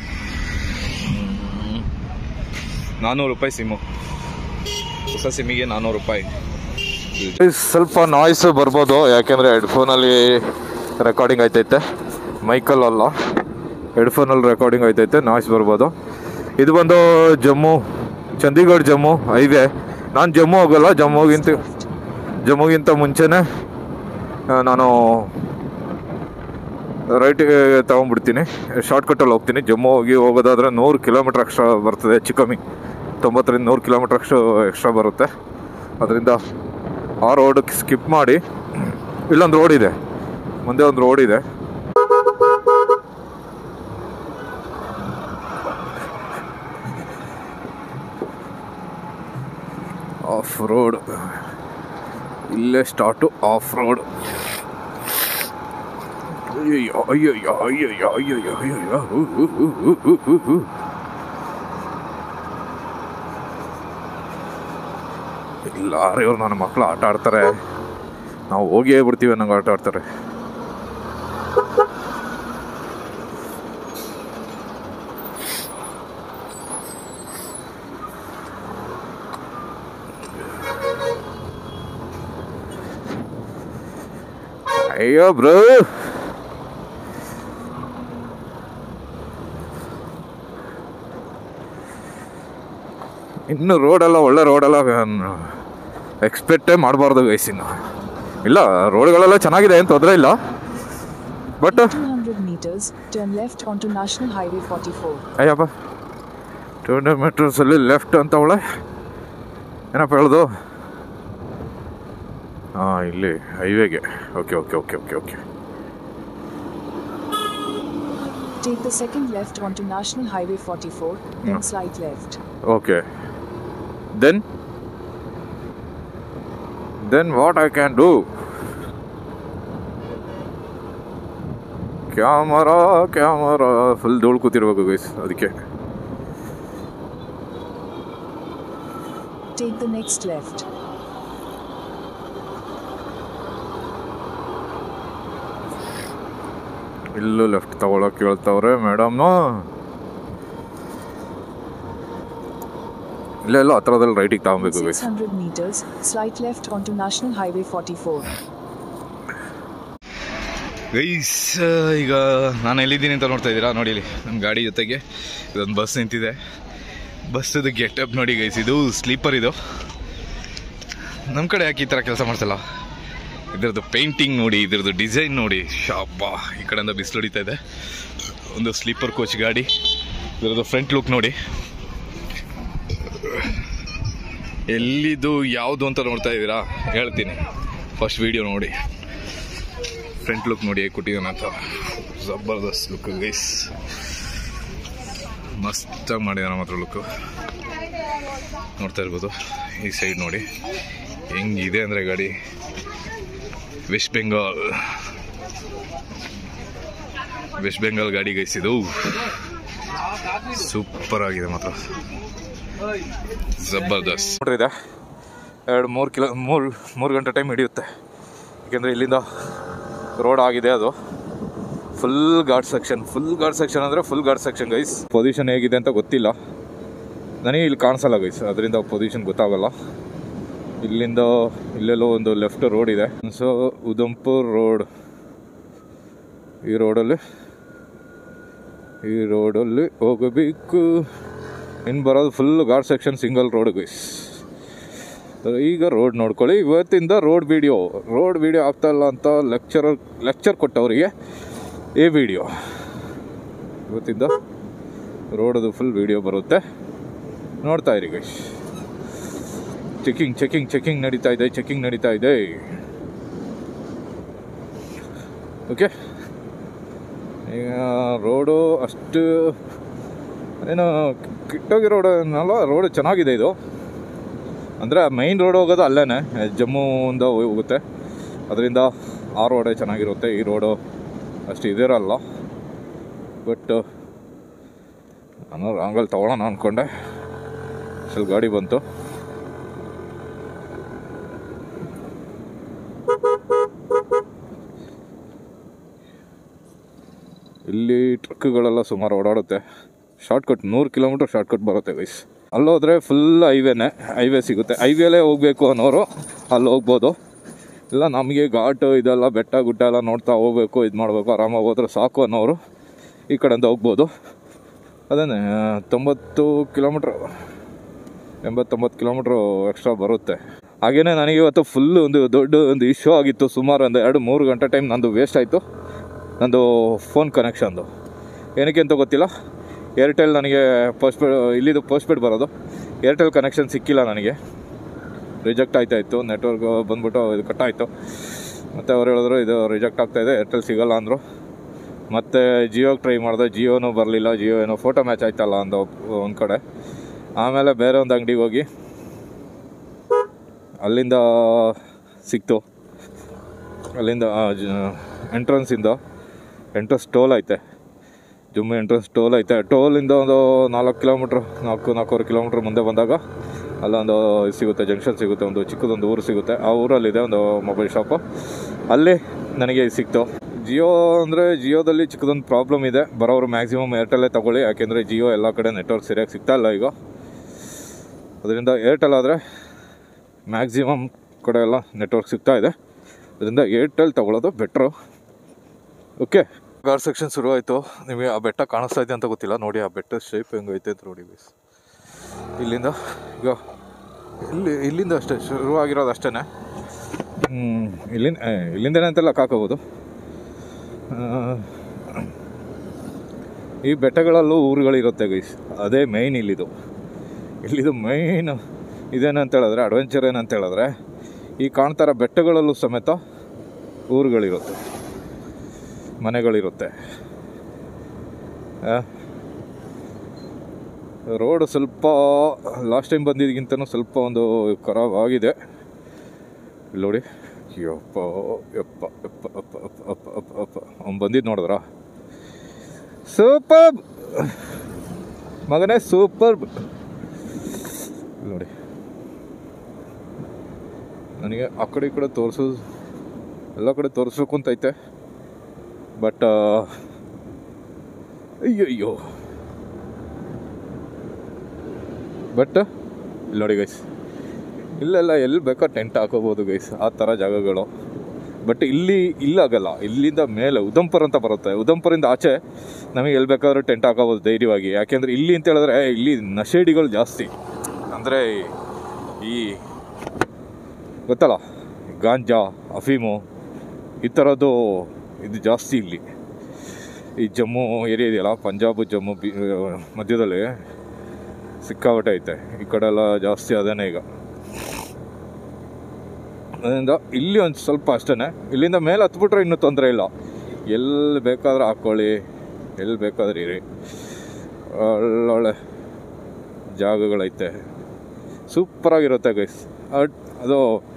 ನಾನ್ನೂರು ರೂಪಾಯಿ ಸಿಮ್ಮು, ಹೊಸ ಸಿಮ್ಮಿಗೆ ನಾನ್ನೂರು ರೂಪಾಯಿ. ಸ್ವಲ್ಪ ನಾಯ್ಸ್ ಬರ್ಬೋದು, ಯಾಕೆಂದರೆ ಹೆಡ್ಫೋನಲ್ಲಿ ರೆಕಾರ್ಡಿಂಗ್ ಆಯ್ತೈತೆ, ಮೈಕಲ್ಲಲ್ಲ, ಹೆಡ್ಫೋನಲ್ಲಿ ರೆಕಾರ್ಡಿಂಗ್ ಆಯ್ತೈತೆ, ನಾಯ್ಸ್ ಬರ್ಬೋದು. ಇದು ಬಂದು ಜಮ್ಮು ಚಂಡೀಗಢ ಜಮ್ಮು ಹೈವೇ. ನಾನು ಜಮ್ಮು ಹೋಗಲ್ಲ, ಜಮ್ಮುಗಿಂತ ಜಮ್ಮುಗಿಂತ ಮುಂಚೆನೇ ನಾನು ರೈಟಿಗೆ ತೊಗೊಂಡ್ಬಿಡ್ತೀನಿ, ಶಾರ್ಟ್ಕಟ್ಟಲ್ಲಿ ಹೋಗ್ತೀನಿ. ಜಮ್ಮು ಹೋಗಿ ಹೋಗೋದಾದರೆ ನೂರು ಕಿಲೋಮೀಟ್ರ್ ಎಕ್ಸ್ಟ್ರಾ ಬರ್ತದೆ, ಹೆಚ್ಚು ಕಮ್ಮಿ ತೊಂಬತ್ತರಿಂದ ನೂರು ಕಿಲೋಮೀಟ್ರ್ ಅಷ್ಟು ಎಕ್ಸ್ಟ್ರಾ ಬರುತ್ತೆ. ಅದರಿಂದ ಆ ರೋಡಕ್ಕೆ ಸ್ಕಿಪ್ ಮಾಡಿ ಇಲ್ಲೊಂದು ರೋಡ್ ಇದೆ, ಮುಂದೆ ಒಂದು ರೋಡ್ ಇದೆ. ಆಫ್ ರೋಡ್ ಇಲ್ಲೇ ಸ್ಟಾರ್ಟು, ಆಫ್ ರೋಡ್. ಅಯ್ಯಯ್ಯೋ ಅಯ್ಯಯ್ಯೋ ಅಯ್ಯಯ್ಯೋ ಅಯ್ಯಯ್ಯೋ ಅಯ್ಯಯ್ಯೋ ಲಾರಿ ಅವ್ರು ನನ್ನ ಮಕ್ಕಳು ಆಟ ಆಡ್ತಾರೆ, ನಾವು ಹೋಗಿಯೇ ಬಿಡ್ತೀವಿ ಅನ್ನಂಗೆ ಆಟ ಆಡ್ತಾರೆ. ಅಯ್ಯೋ ಬ್ರೋ, ಇನ್ನು ರೋಡೆಲ್ಲ ಒಳ್ಳೆ ರೋಡೆಲ್ಲ ಎಕ್ಸ್ಪೆಕ್ಟೇ ಮಾಡಬಾರ್ದು ಗೈಸ್. ಇನ್ನು ಇಲ್ಲ, ರೋಡ್ಗಳೆಲ್ಲ ಚೆನ್ನಾಗಿದೆ, ಏನು ತೊಂದರೆ ಇಲ್ಲ. ಬಟ್ ಅಯ್ಯಪ್ಪ ಟೂ ಹಂಡ್ರೆಡ್ ಮೀಟರ್ಸಲ್ಲಿ ಲೆಫ್ಟ್ ಅಂತ ಅವಳೆ ಏನಪ್ಪ ಹೇಳೋದು? ಹಾಂ, ಇಲ್ಲಿ ಹೈವೇಗೆ. Okay okay okay okay okay Take the second left onto National Highway forty-four, then no. Slight left. Okay. Then? Then what I can do? Camera camera full ಧೂಳು ಕೂತಿರ್ಬೇಕು ಗೈಸ್, ಅದಕ್ಕೆ. Take the next left. ಇಲ್ಲೂ ಲೆಫ್ಟ್ ತಗೊಳಕ್ ಹೇಳ್ತವ್ರೆ ಮೇಡಮ್ನು. ಇಲ್ಲ ಇಲ್ಲ, ಹತ್ರದಲ್ಲಿ ರೈಟಿಗೆ ತಗೊಬೇಕು guys. six hundred meters, slight left onto National Highway forty-four. ಗೈಸ್, ಈಗ ನಾನು ಎಲ್ಲಿದ್ದೀನಿ ಅಂತ ನೋಡ್ತಾ ಇದ್ದೀರಾ? ನೋಡಿ ಇಲ್ಲಿ ನಮ್ಮ ಗಾಡಿ ಜೊತೆಗೆ ಇದೊಂದು ಬಸ್ ನಿಂತಿದೆ. ಬಸ್ಸದು ಗೆಟಪ್ ನೋಡಿ ಗೈಸ್, ಇದು ಸ್ಲೀಪರ್. ಇದು ನಮ್ಮ ಕಡೆ ಯಾಕೆ ಈ ಥರ ಕೆಲಸ ಮಾಡ್ತಲ್ಲ? ಇದರದ್ದು ಪೇಂಟಿಂಗ್ ನೋಡಿ, ಇದರದ್ದು ಡಿಸೈನ್ ನೋಡಿ, ಶಾಬಾ. ಈ ಕಡೆಯಿಂದ ಬಿಸಿಲು ಹೊಡಿತಾ ಇದೆ. ಒಂದು ಸ್ಲೀಪರ್ ಕೋಚ್ ಗಾಡಿ. ಇದರದ್ದು ಫ್ರಂಟ್ ಲುಕ್ ನೋಡಿ, ಎಲ್ಲಿದು ಯಾವುದು ಅಂತ ನೋಡ್ತಾ ಇದ್ದೀರಾ? ಹೇಳ್ತೀನಿ, ಫಸ್ಟ್ ವಿಡಿಯೋ ನೋಡಿ. ಫ್ರಂಟ್ ಲುಕ್ ನೋಡಿ ಹೇಗೆ ಕೊಟ್ಟಿದ್ದಾನೆ ಅಂತ, ಜಬರ್ದಸ್ತ್ ಲುಕ್ ಗೈಸ್, ಮಸ್ತಾಗಿ ಮಾಡಿದ್ದಾನೆ ಮಾತ್ರ ಲುಕ್ಕು. ನೋಡ್ತಾ ಇರ್ಬೋದು. ಈ ಸೈಡ್ ನೋಡಿ ಹೆಂಗಿದೆ ಅಂದರೆ ಗಾಡಿ. ವೆಸ್ಟ್ ಬೆಂಗಾಲ್ ವೆಸ್ಟ್ ಬೆಂಗಾಲ್ ಗಾಡಿ ಗೈಸ್, ಇದು ಸೂಪರ್ ಆಗಿದೆ ಮಾತ್ರ, ಜಬರ್ದಸ್ತ್. ನೋಡ್ರಿ, ಇದೆ ಎರಡು ಮೂರು ಕಿಲೋ ಮೂರು ಮೂರು ಗಂಟೆ ಟೈಮ್ ಹಿಡಿಯುತ್ತೆ, ಯಾಕೆಂದರೆ ಇಲ್ಲಿಂದ ರೋಡ್ ಆಗಿದೆ. ಅದು full guard section, full guard section ಅಂದರೆ full guard section guys. Position ಹೇಗಿದೆ ಅಂತ ಗೊತ್ತಿಲ್ಲ ನನಗೆ, ಇಲ್ಲಿ ಕಾಣಿಸಲ್ಲ ಗೈಸ್, ಅದರಿಂದ ಪೊಸಿಷನ್ ಗೊತ್ತಾಗಲ್ಲ. ಇಲ್ಲಿಂದ ಇಲ್ಲೆಲ್ಲೋ ಒಂದು ಲೆಫ್ಟ್ ರೋಡ್ ಇದೆ. ಸೊ ಉಧಂಪುರ್ ರೋಡ್, ಈ ರೋಡಲ್ಲಿ ಈ ರೋಡಲ್ಲಿ ಹೋಗಬೇಕು. ಇನ್ನು ಬರೋದು full guard section, single road guys. ಈಗ ರೋಡ್ ನೋಡ್ಕೊಳ್ಳಿ. ಇವತ್ತಿಂದ ರೋಡ್ ವಿಡಿಯೋ ರೋಡ್ ವಿಡಿಯೋ ಆಗ್ತಾ ಇಲ್ಲ ಅಂತ ಲೆಕ್ಚರರ್ ಲೆಕ್ಚರ್ ಕೊಟ್ಟವರಿಗೆ ಈ ವಿಡಿಯೋ. ಇವತ್ತಿಂದ ರೋಡದು ಫುಲ್ ವಿಡಿಯೋ ಬರುತ್ತೆ, ನೋಡ್ತಾ ಇರಿ ಗೈಸ್. ಚೆಕಿಂಗ್ ಚೆಕಿಂಗ್ ಚೆಕಿಂಗ್ ನಡೀತಾ ಇದೆ, ಚೆಕಿಂಗ್ ನಡೀತಾ ಇದೆ. ಓಕೆ, ಈಗ ರೋಡು ಅಷ್ಟು ಏನು ಕಿಟ್ಟೋಗಿ ರೋಡ್ ಅನ್ನಲ್ಲ, ರೋಡ್ ಚೆನ್ನಾಗಿದೆ. ಇದು ಅಂದರೆ ಮೈನ್ ರೋಡ್ ಹೋಗೋದು ಅಲ್ಲೇ, ಜಮ್ಮುವಿಂದ ಹೋಗುತ್ತೆ, ಅದರಿಂದ ಆ ರೋಡೇ ಚೆನ್ನಾಗಿರುತ್ತೆ. ಈ ರೋಡು ಅಷ್ಟು ಇದಿರಲ್ಲ. ಬಟ್ ನಾನು ರಾಂಗಲ್ಲಿ ತೊಗೊಳ್ಳೋಣ ಅಂದ್ಕೊಂಡೆ, ಸ್ವಲ್ಪ ಗಾಡಿ ಬಂತು. ಇಲ್ಲಿ ಟ್ರಕ್ಗಳೆಲ್ಲ ಸುಮಾರು ಓಡಾಡುತ್ತೆ. ಶಾರ್ಟ್ಕಟ್ ನೂರು ಕಿಲೋಮೀಟ್ರ್ ಶಾರ್ಟ್ಕಟ್ ಬರುತ್ತೆ ಗೈಸ್. ಅಲ್ಲೋದ್ರೆ ಫುಲ್ ಹೈವೇನೇ, ಹೈವೇ ಸಿಗುತ್ತೆ. ಹೈವೇಲೇ ಹೋಗಬೇಕು ಅನ್ನೋರು ಅಲ್ಲಿ ಹೋಗ್ಬೋದು. ಇಲ್ಲ ನಮಗೆ ಘಾಟು ಇದೆಲ್ಲ ಬೆಟ್ಟ ಗುಡ್ಡ ಎಲ್ಲ ನೋಡ್ತಾ ಹೋಗ್ಬೇಕು, ಇದು ಮಾಡಬೇಕು, ಆರಾಮಾಗಿ ಹೋದ್ರೆ ಸಾಕು ಅನ್ನೋರು ಈ ಕಡೆಯಿಂದ ಹೋಗ್ಬೋದು. ಅದೇ ತೊಂಬತ್ತು ಕಿಲೋಮೀಟ್ರ್ ಎಂಬತ್ತೊಂಬತ್ತು ಕಿಲೋಮೀಟ್ರು ಎಕ್ಸ್ಟ್ರಾ ಬರುತ್ತೆ. ಹಾಗೆಯೇ ನನಗೆ ಇವತ್ತು ಫುಲ್ಲು ಒಂದು ದೊಡ್ಡ ಒಂದು ಇಶ್ಯೂ ಆಗಿತ್ತು. ಸುಮಾರು ಒಂದು ಎರಡು ಮೂರು ಗಂಟೆ ಟೈಮ್ ನಂದು ವೇಸ್ಟ್ ಆಯಿತು. ನಂದು ಫೋನ್ ಕನೆಕ್ಷನ್ದು ಏನಕ್ಕೆ ಅಂತ ಗೊತ್ತಿಲ್ಲ. ಏರ್ಟೆಲ್ ನನಗೆ ಪೋಸ್ಟ್ಪೇಡ್, ಇಲ್ಲಿದು ಪೋಸ್ಟ್ಪೇಡ್ ಬರೋದು, ಏರ್ಟೆಲ್ ಕನೆಕ್ಷನ್ ಸಿಕ್ಕಿಲ್ಲ ನನಗೆ, ರಿಜೆಕ್ಟ್ ಆಯ್ತಾಯಿತ್ತು. ನೆಟ್ವರ್ಕ್ ಬಂದ್ಬಿಟ್ಟು ಇದು ಕಟ್ಟಾಯಿತು. ಮತ್ತು ಅವ್ರು ಹೇಳಿದ್ರು ಇದು ರಿಜೆಕ್ಟ್ ಆಗ್ತಾಯಿದೆ, ಏರ್ಟೆಲ್ ಸಿಗೋಲ್ಲ ಅಂದರು. ಮತ್ತು ಜಿಯೋಗೆ ಟ್ರೈ ಮಾಡಿದೆ, ಜಿಯೋನೂ ಬರಲಿಲ್ಲ. ಜಿಯೋ ಏನೋ ಫೋಟೋ ಮ್ಯಾಚ್ ಆಯ್ತಲ್ಲ ಅಂದ ಒಂದು ಕಡೆ. ಆಮೇಲೆ ಬೇರೆ ಒಂದು ಅಂಗಡಿಗೆ ಹೋಗಿ ಅಲ್ಲಿಂದ ಸಿಕ್ತು. ಅಲ್ಲಿಂದ ಎಂಟ್ರೆನ್ಸಿಂದ ಎಂಟ್ರೆನ್ಸ್ ಟೋಲ್ ಐತೆ, ಜಮ್ಮು ಎಂಟ್ರೆನ್ಸ್ ಟೋಲ್ ಐತೆ. ಟೋಲಿಂದ ಒಂದು ನಾಲ್ಕು ಕಿಲೋಮೀಟ್ರ್ ನಾಲ್ಕು ನಾಲ್ಕೂವರೆ ಕಿಲೋಮೀಟ್ರ್ ಮುಂದೆ ಬಂದಾಗ ಅಲ್ಲೊಂದು ಸಿಗುತ್ತೆ, ಜಂಕ್ಷನ್ ಸಿಗುತ್ತೆ, ಒಂದು ಚಿಕ್ಕದೊಂದು ಊರು ಸಿಗುತ್ತೆ. ಆ ಊರಲ್ಲಿದೆ ಒಂದು ಮೊಬೈಲ್ ಶಾಪು, ಅಲ್ಲಿ ನನಗೆ ಸಿಕ್ತು. ಜಿಯೋ ಅಂದರೆ ಜಿಯೋದಲ್ಲಿ ಚಿಕ್ಕದೊಂದು ಪ್ರಾಬ್ಲಮ್ ಇದೆ, ಬರೋರು ಮ್ಯಾಕ್ಸಿಮಮ್ ಏರ್ಟೆಲ್ಲೇ ತೊಗೊಳ್ಳಿ, ಯಾಕೆಂದರೆ ಜಿಯೋ ಎಲ್ಲ ಕಡೆ ನೆಟ್ವರ್ಕ್ ಸರಿಯಾಗಿ ಸಿಗ್ತಾ ಇಲ್ಲ ಈಗ. ಅದರಿಂದ ಏರ್ಟೆಲ್ ಆದರೆ ಮ್ಯಾಕ್ಸಿಮಮ್ ಕಡೆ ಎಲ್ಲ ನೆಟ್ವರ್ಕ್ ಸಿಗ್ತಾ ಇದೆ, ಅದರಿಂದ ಏರ್ಟೆಲ್ ತೊಗೊಳ್ಳೋದು ಬೆಟ್ರು. ಓಕೆ, ಗಾರ್ ಸೆಕ್ಷನ್ ಶುರುವಾಯಿತು. ನಿಮಗೆ ಆ ಬೆಟ್ಟ ಕಾಣಿಸ್ತಾ ಇದೆ ಅಂತ ಗೊತ್ತಿಲ್ಲ, ನೋಡಿ ಆ ಬೆಟ್ಟ ಶೇಪ್ ಹೆಂಗೈತೆ ಅಂತ ನೋಡಿ ಬೀಸ್. ಇಲ್ಲಿಂದ ಈಗ ಇಲ್ಲಿ ಇಲ್ಲಿಂದ ಅಷ್ಟೇ ಶುರುವಾಗಿರೋದು ಅಷ್ಟೇ. ಇಲ್ಲಿಂದ ಇಲ್ಲಿಂದನೇ ಅಂತೆಲ್ಲ ಹಾಕೋಬೋದು. ಈ ಬೆಟ್ಟಗಳಲ್ಲೂ ಊರುಗಳಿರುತ್ತೆ ಗೈಸ್, ಅದೇ ಮೈನ್ ಇಲ್ಲಿದು. ಇಲ್ಲಿದು ಮೈನ್ ಇದೇನಂತ ಹೇಳಿದ್ರೆ, ಅಡ್ವೆಂಚರ್ ಏನಂತ ಹೇಳಿದ್ರೆ, ಈ ಕಾಣ್ತಾರ ಬೆಟ್ಟಗಳಲ್ಲೂ ಸಮೇತ ಊರುಗಳಿರುತ್ತೆ, ಮನೆಗಳಿರುತ್ತೆ. ರೋಡ್ ಸ್ವಲ್ಪ ಲಾಸ್ಟ್ ಟೈಮ್ ಬಂದಿದ್ದಕ್ಕಿಂತನೂ ಸ್ವಲ್ಪ ಒಂದು ಖರಾಬ್ ಆಗಿದೆ. ಇಲ್ಲಿ ನೋಡಿ, ಯಪ್ಪ ಯಪ್ಪ ಯಪ್ಪ ಅಪ್ಪ ಅಪ್ಪ ಅಪ್ಪ ಅಪ್ಪ ಅಪ್ಪ ಅವ್ನು ಬಂದಿದ್ದು ನೋಡಿದ್ರ, ಸೂಪರ್ ಮಗನೇ, ಸೂಪರ್ ನೋಡಿ. ನನಗೆ ಆ ಕಡೆ ಈ ಕಡೆ ತೋರಿಸೋದು, ಎಲ್ಲ ಕಡೆ ತೋರಿಸ್ಬೇಕು ಅಂತೈತೆ, ಬಟ್ ಅಯ್ಯೋ ಅಯ್ಯೋ ಬಟ್ ಇಲ್ಲಿ ನೋಡಿ ಗೈಸ್, ಇಲ್ಲೆಲ್ಲ ಎಲ್ಲಿ ಬೇಕೋ ಟೆಂಟ್ ಹಾಕೋಬೋದು ಗೈಸ್, ಆ ಥರ ಜಾಗಗಳು. ಬಟ್ ಇಲ್ಲಿ ಇಲ್ಲಾಗಲ್ಲ, ಇಲ್ಲಿಂದ ಮೇಲೆ ಉದಂಪುರ್ ಅಂತ ಬರುತ್ತೆ, ಉದಂಪುರಿಂದ ಆಚೆ ನಮಗೆ ಎಲ್ಲಿ ಬೇಕಾದ್ರೂ ಟೆಂಟ್ ಹಾಕೋಬೋದು ಧೈರ್ಯವಾಗಿ. ಯಾಕೆಂದರೆ ಇಲ್ಲಿ ಅಂತ ಹೇಳಿದ್ರೆ ಇಲ್ಲಿ ನಶೇಡಿಗಳು ಜಾಸ್ತಿ, ಅಂದರೆ ಈ ಗೊತ್ತಲ್ಲ ಗಾಂಜಾ, ಅಫೀಮು, ಈ ಥರದ್ದು ಇದು ಜಾಸ್ತಿ ಇಲ್ಲಿ. ಈ ಜಮ್ಮು ಏರಿಯಾ ಇದೆಯಲ್ಲ, ಪಂಜಾಬ್ ಜಮ್ಮು ಬಿ ಮಧ್ಯದಲ್ಲಿ ಸಿಕ್ಕಾಪಟ್ಟೆ ಐತೆ, ಈ ಕಡೆ ಎಲ್ಲ ಜಾಸ್ತಿ ಅದೇನೆ ಈಗ. ಅದರಿಂದ ಇಲ್ಲಿ ಒಂದು ಸ್ವಲ್ಪ ಅಷ್ಟೇ, ಇಲ್ಲಿಂದ ಮೇಲೆ ಹತ್ಬಿಟ್ರೆ ಇನ್ನೂ ತೊಂದರೆ ಇಲ್ಲ, ಎಲ್ಲಿ ಬೇಕಾದ್ರೆ ಹಾಕ್ಕೊಳ್ಳಿ, ಎಲ್ಲಿ ಬೇಕಾದ್ರೆ ಇರಿ, ಒಳ್ಳೊಳ್ಳೆ ಜಾಗಗಳೈತೆ, ಸೂಪರಾಗಿರುತ್ತೆ ಗೈಸ್. ಅದು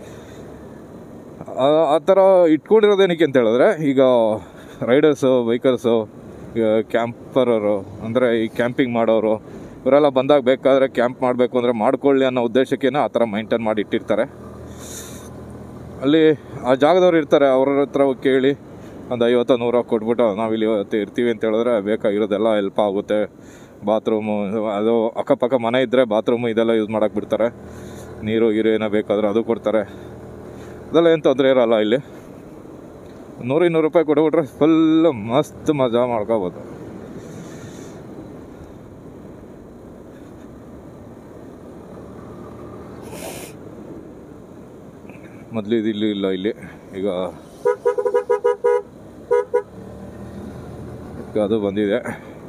ಆ ಥರ ಇಟ್ಕೊಂಡಿರೋದೇನಕ್ಕೆ ಅಂತ ಹೇಳಿದ್ರೆ, ಈಗ ರೈಡರ್ಸು, ಬೈಕರ್ಸು, ಕ್ಯಾಂಪರರು ಅಂದರೆ ಈ ಕ್ಯಾಂಪಿಂಗ್ ಮಾಡೋರು, ಇವರೆಲ್ಲ ಬಂದಾಗ ಬೇಕಾದರೆ ಕ್ಯಾಂಪ್ ಮಾಡಬೇಕು ಅಂದರೆ ಮಾಡ್ಕೊಳ್ಳಿ ಅನ್ನೋ ಉದ್ದೇಶಕ್ಕೇನೆ ಆ ಥರ ಮೈಂಟೈನ್ ಮಾಡಿ ಇಟ್ಟಿರ್ತಾರೆ. ಅಲ್ಲಿ ಆ ಜಾಗದವ್ರು ಇರ್ತಾರೆ, ಅವ್ರ ಹತ್ರ ಕೇಳಿ ಒಂದು ಐವತ್ತು ನೂರ ಕೊಟ್ಬಿಟ್ಟು ನಾವಿಲ್ಲಿ ಇವತ್ತು ಇರ್ತೀವಿ ಅಂತ ಹೇಳಿದ್ರೆ ಬೇಕಾಗಿರೋದೆಲ್ಲ ಹೆಲ್ಪ್ ಆಗುತ್ತೆ. ಬಾತ್ರೂಮು, ಅದು ಅಕ್ಕಪಕ್ಕ ಮನೆ ಇದ್ದರೆ ಬಾತ್ರೂಮು ಇದೆಲ್ಲ ಯೂಸ್ ಮಾಡೋಕ್ಕೆ ಬಿಡ್ತಾರೆ, ನೀರು ಗೀರು ಏನೋ ಬೇಕಾದ್ರೆ ಅದು ಕೊಡ್ತಾರೆ, ಅದೆಲ್ಲ ಏನು ತೊಂದರೆ ಇರೋಲ್ಲ. ಇಲ್ಲಿ ನೂರು ಇನ್ನೂರು ರೂಪಾಯಿ ಕೊಟ್ಬಿಟ್ರೆ ಫುಲ್ಲು ಮಸ್ತ್ ಮಜಾ ಮಾಡ್ಕೋಬೋದು. ಮೊದಲು ಇದು ಇಲ್ಲಿ ಇಲ್ಲ, ಇಲ್ಲಿ ಈಗ ಅದು ಬಂದಿದೆ.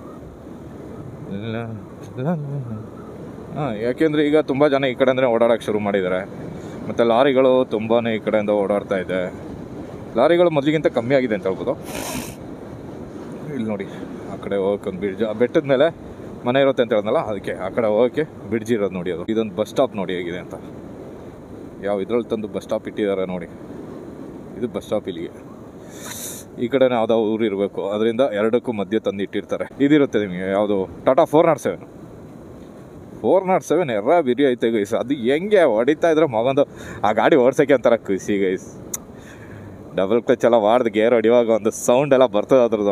ಹಾಂ, ಯಾಕೆಂದರೆ ಈಗ ತುಂಬ ಜನ ಈ ಕಡೆಯಿಂದ ಓಡಾಡೋಕ್ಕೆ ಶುರು ಮಾಡಿದ್ದಾರೆ, ಮತ್ತು ಲಾರಿಗಳು ತುಂಬಾ ಈ ಕಡೆಯಿಂದ ಓಡಾಡ್ತಾ ಇದೆ. ಲಾರಿಗಳು ಮೊದಲಿಗಿಂತ ಕಮ್ಮಿ ಆಗಿದೆ ಅಂತ ಹೇಳ್ಬೋದು. ಇಲ್ಲಿ ನೋಡಿ, ಆ ಕಡೆ ಹೋಗಕ್ಕೆ ಒಂದು ಬ್ರಿಡ್ಜ್, ಆ ಬೆಟ್ಟದ ಮೇಲೆ ಮನೆ ಇರುತ್ತೆ ಅಂತ ಹೇಳಿದ್ನಲ್ಲ, ಅದಕ್ಕೆ ಆ ಕಡೆ ಹೋಗೋಕ್ಕೆ ಬ್ರಿಡ್ಜ್ ಇರೋದು ನೋಡಿ. ಅದು ಇದೊಂದು ಬಸ್ ಸ್ಟಾಪ್ ನೋಡಿ ಹೇಗಿದೆ ಅಂತ, ಯಾವ ಇದ್ರಲ್ಲಿ ತಂದು ಬಸ್ ಸ್ಟಾಪ್ ಇಟ್ಟಿದ್ದಾರೆ ನೋಡಿ. ಇದು ಬಸ್ ಸ್ಟಾಪ್ ಇಲ್ಲಿಗೆ, ಈ ಕಡೆನೇ ಯಾವುದೋ ಊರು ಇರಬೇಕು, ಅದರಿಂದ ಎರಡಕ್ಕೂ ಮಧ್ಯೆ ತಂದು ಇಟ್ಟಿರ್ತಾರೆ. ಇದಿರುತ್ತೆ ನಿಮಗೆ ಯಾವುದು Tata four nought seven four nought seven ಎರ್ರ ಬಿರಿ ಐತೆ ಗೈಸ್. ಅದು ಹೆಂಗೆ ಹೊಡಿತಾ ಇದ್ರೆ ಮಗಂದು ಆ ಗಾಡಿ ಓಡ್ಸೋಕ್ಕೆ ಅಂತಾರ ಖುಷಿ ಗೈಸ್. ಡಬಲ್ ಕ್ಲಚ್ ಎಲ್ಲ ವಾಡ್ದು ಗೇರ್ ಹೊಡಿಯುವಾಗ ಒಂದು ಸೌಂಡ್ ಎಲ್ಲ ಬರ್ತದೆ, ಅದ್ರದ್ದು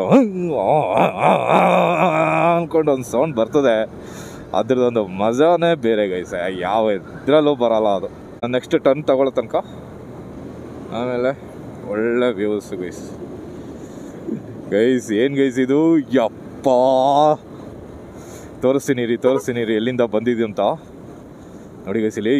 ಅಂದ್ಕೊಂಡು ಒಂದು ಸೌಂಡ್ ಬರ್ತದೆ, ಅದ್ರದ್ದೊಂದು ಮಜಾನೇ ಬೇರೆ ಗೈಸ್, ಯಾವ ಇದ್ರಲ್ಲೂ ಬರೋಲ್ಲ ಅದು. ನೆಕ್ಸ್ಟ್ ಟರ್ನ್ ತಗೊಳ್ಳೋ ತನಕ. ಆಮೇಲೆ ಒಳ್ಳೆ ವ್ಯೂಸ್ ಗೈಸ್. ಗೈಸ್ ಏನು ಗೈಸ್ ಇದು, ಯಪ್ಪ ತೋರಿಸ್ತೀನಿ ರೀ ತೋರಿಸ್ತೀನಿ ರೀ ಎಲ್ಲಿಂದ ಬಂದಿದ್ದೀವಿ ಅಂತ ನೋಡಿ ಗೈಸ್. ಇಲ್ಲಿ